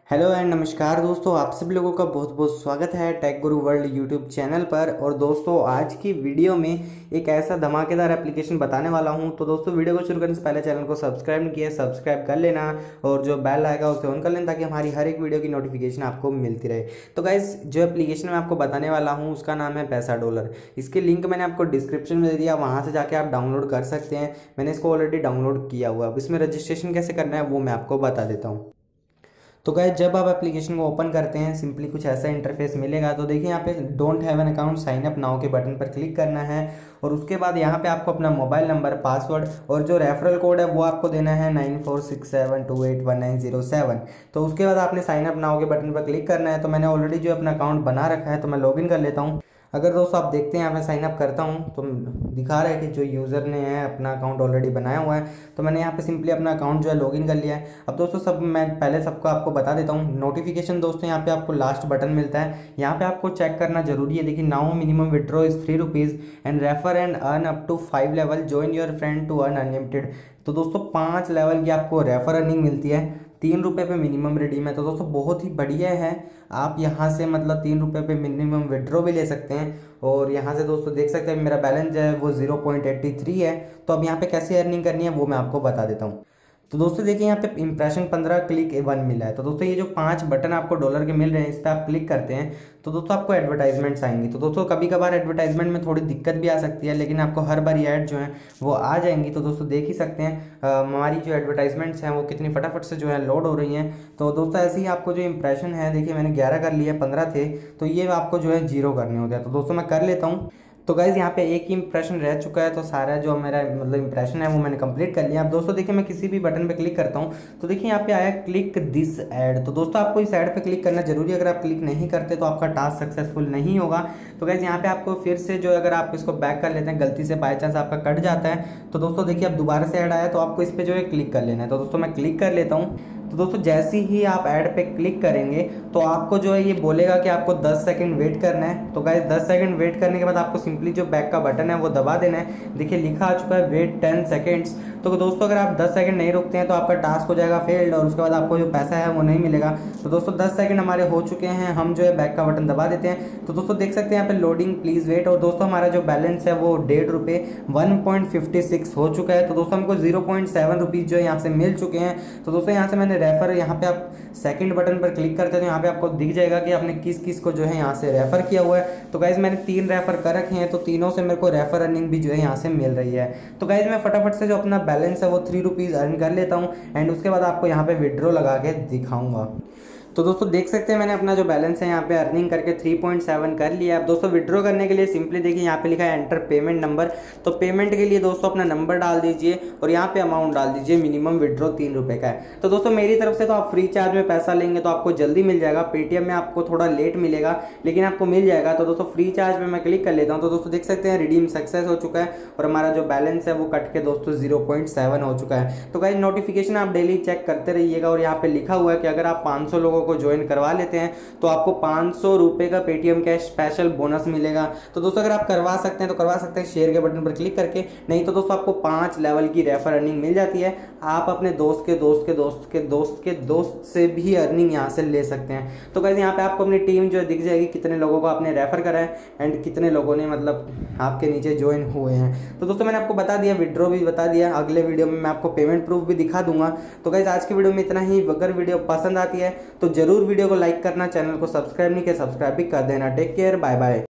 Hello and नमस्कार दोस्तों, आप सभी लोगों का बहुत बहुत स्वागत है टेक गुरु वर्ल्ड यूट्यूब चैनल पर। और दोस्तों आज की वीडियो में एक ऐसा धमाकेदार एप्लीकेशन बताने वाला हूं। तो दोस्तों वीडियो को शुरू करने से पहले चैनल को सब्सक्राइब नहीं किया, सब्सक्राइब कर लेना और जो बेल आएगा उसे ऑन कर लेना ताकि हमारी हर एक वीडियो की नोटिफिकेशन आपको मिलती रहे। तो गाइस जो एप्लीकेशन मैं आपको बताने वाला हूँ उसका नाम है पैसा डॉलर। इसके लिंक मैंने आपको डिस्क्रिप्शन में दे दिया, वहाँ से जाके आप डाउनलोड कर सकते हैं। मैंने इसको ऑलरेडी डाउनलोड किया हुआ है। अब इसमें रजिस्ट्रेशन कैसे करना है वो मैं आपको बता देता हूँ। तो गाइस जब आप एप्लीकेशन को ओपन करते हैं सिंपली कुछ ऐसा इंटरफेस मिलेगा। तो देखिए यहाँ पे don't have an account sign up now के बटन पर क्लिक करना है और उसके बाद यहाँ पे आपको अपना मोबाइल नंबर, पासवर्ड और जो रेफरल कोड है वो आपको देना है 9467281907। तो उसके बाद आपने साइन अप नाउ के बटन पर क्लिक करना है। तो मैंने ऑलरेडी जो अपना अकाउंट बना रखा है तो मैं लॉगिन कर लेता हूँ। अगर दोस्तों आप देखते हैं यहाँ मैं साइन अप करता हूँ तो दिखा रहा है कि जो यूज़र ने है अपना अकाउंट ऑलरेडी बनाया हुआ है। तो मैंने यहाँ पे सिंपली अपना अकाउंट जो है लॉगिन कर लिया है। अब दोस्तों सब मैं पहले सबको आपको बता देता हूँ नोटिफिकेशन। दोस्तों यहाँ पे आपको लास्ट बटन मिलता है, यहाँ पे आपको चेक करना जरूरी है। देखिए now minimum withdraw is ₹3 and refer and earn up to 5 level, join your friend to earn unlimited. तो दोस्तों 5 लेवल की आपको रेफर अर्निंग मिलती है, ₹3 पे मिनिमम रिडीम है। तो दोस्तों बहुत ही बढ़िया है। आप यहाँ से मतलब ₹3 पे मिनिमम विड्रॉ भी ले सकते हैं। और यहाँ से दोस्तों देख सकते हैं मेरा बैलेंस जो है वो 0.83 है। तो अब यहाँ पे कैसे अर्निंग करनी है वो मैं आपको बता देता हूँ। तो दोस्तों देखिए यहाँ पे इंप्रेशन 15 क्लिक 1 मिला है। तो दोस्तों ये जो 5 बटन आपको डॉलर के मिल रहे हैं इस पर आप क्लिक करते हैं तो दोस्तों आपको एडवर्टाइजमेंट्स आएंगी। तो दोस्तों कभी कभार एडवर्टाइजमेंट में थोड़ी दिक्कत भी आ सकती है, लेकिन आपको हर बार ऐड जो है वो आ जाएंगी। तो दोस्तों देख ही सकते हैं हमारी जो एडवर्टाइजमेंट्स हैं वो कितनी फटाफट से जो है लोड हो रही हैं। तो दोस्तों ऐसे ही आपको जो इंप्रेशन है देखिए मैंने 11 कर लिए, 15 थे तो ये आपको जो है 0 करने होते हैं। तो दोस्तों मैं कर लेता हूँ। तो गाइज यहाँ पे एक ही इंप्रेशन रह चुका है, तो सारा जो मेरा मतलब इंप्रेशन है वो मैंने कंप्लीट कर लिया। अब दोस्तों देखिए मैं किसी भी बटन पे क्लिक करता हूँ तो देखिए यहाँ पे आया क्लिक दिस ऐड। तो दोस्तों आपको इस ऐड पे क्लिक करना जरूरी है। अगर आप क्लिक नहीं करते तो आपका टास्क सक्सेसफुल नहीं होगा। तो गाइज यहाँ पे आपको फिर से जो अगर आप इसको बैक कर लेते हैं, गलती से बाई चांस आपका कट जाता है तो दोस्तों देखिए अब दोबारा से ऐड आया तो आपको इस पर जो है क्लिक कर लेना है। तो दोस्तों मैं क्लिक कर लेता हूँ। तो दोस्तों जैसे ही आप ऐड पे क्लिक करेंगे तो आपको जो है ये बोलेगा कि आपको 10 सेकंड वेट करना है। तो गाइस 10 सेकंड वेट करने के बाद आपको सिंपली जो बैक का बटन है वो दबा देना है। देखिए लिखा आ चुका है वेट 10 सेकंड्स। तो दोस्तों अगर आप 10 सेकंड नहीं रुकते हैं तो आपका टास्क हो जाएगा फेल्ड और उसके बाद आपको जो पैसा है वो नहीं मिलेगा। तो दोस्तों 10 सेकंड हमारे हो चुके हैं, हम जो है बैक का बटन दबा देते हैं। तो दोस्तों देख सकते हैं यहाँ पे लोडिंग प्लीज वेट। और दोस्तों हमारा जो बैलेंस है वो ₹1.5 1.56 हो चुका है। तो दोस्तों हमको 0.7 रुपीज़ जो है यहाँ से मिल चुके हैं। तो दोस्तों यहाँ से मैंने रेफर, यहाँ पे आप सेकंड बटन पर क्लिक करते हैं तो यहाँ पे आपको दिख जाएगा कि आपने किस किस को जो है यहाँ से रेफर किया हुआ है। तो गाइज मैंने 3 रेफर कर रखे हैं तो तीनों से मेरे को रेफर अर्निंग भी जो है यहाँ से मिल रही है। तो गाइज मैं फटाफट से जो अपना बैलेंस है वो ₹3 अर्न कर लेता हूँ एंड उसके बाद आपको यहाँ पे विड्रॉ लगा के दिखाऊंगा। तो दोस्तों देख सकते हैं मैंने अपना जो बैलेंस है यहाँ पे अर्निंग करके 3.7 कर लिया। अब दोस्तों विड्रॉ करने के लिए सिंपली देखिए यहाँ पे लिखा है एंटर पेमेंट नंबर। तो पेमेंट के लिए दोस्तों अपना नंबर डाल दीजिए और यहाँ पे अमाउंट डाल दीजिए। मिनिमम विड्रॉ ₹3 का है। तो दोस्तों मेरी तरफ से तो आप फ्री चार्ज में पैसा लेंगे तो आपको जल्दी मिल जाएगा। पेटीएम में आपको थोड़ा लेट मिलेगा लेकिन आपको मिल जाएगा। तो दोस्तों फ्री चार्ज में मैं क्लिक कर लेता हूँ। तो दोस्तों देख सकते हैं रिडीम सक्सेस हो चुका है और हमारा जो बैलेंस है वो कट के दोस्तों 0.7 हो चुका है। तो गाइस नोटिफिकेशन आप डेली चेक करते रहिएगा और यहाँ पे लिखा हुआ है कि अगर आप 500 लोगों को ज्वाइन करवा लेते हैं तो आपको ₹500 का पेटीएम कैश स्पेशल बोनस मिलेगा। तो दोस्तों अगर आप करवा सकते हैं तो करवा सकते हैं शेयर के बटन पर क्लिक करके, नहीं तो दोस्तों आपको 5 लेवल की रेफर अर्निंग मिल जाती है। आप अपने दोस्त के दोस्त के दोस्त के दोस्त के दोस्त से भी अर्निंग यहाँ से ले सकते हैं। तो गाइस यहाँ पे आपको अपनी टीम जो दिख जाएगी, कितने लोगों को आपने रेफर करा है एंड कितने लोगों ने मतलब आपके नीचे ज्वाइन हुए हैं। तो दोस्तों मैंने आपको बता दिया, विड्रॉ भी बता दिया। अगले वीडियो में मैं आपको पेमेंट प्रूफ भी दिखा दूंगा। तो गाइस आज की वीडियो में इतना ही। अगर वीडियो पसंद आती है तो जरूर वीडियो को लाइक करना, चैनल को सब्सक्राइब नहीं किया सब्सक्राइब भी कर देना। Take care, bye bye.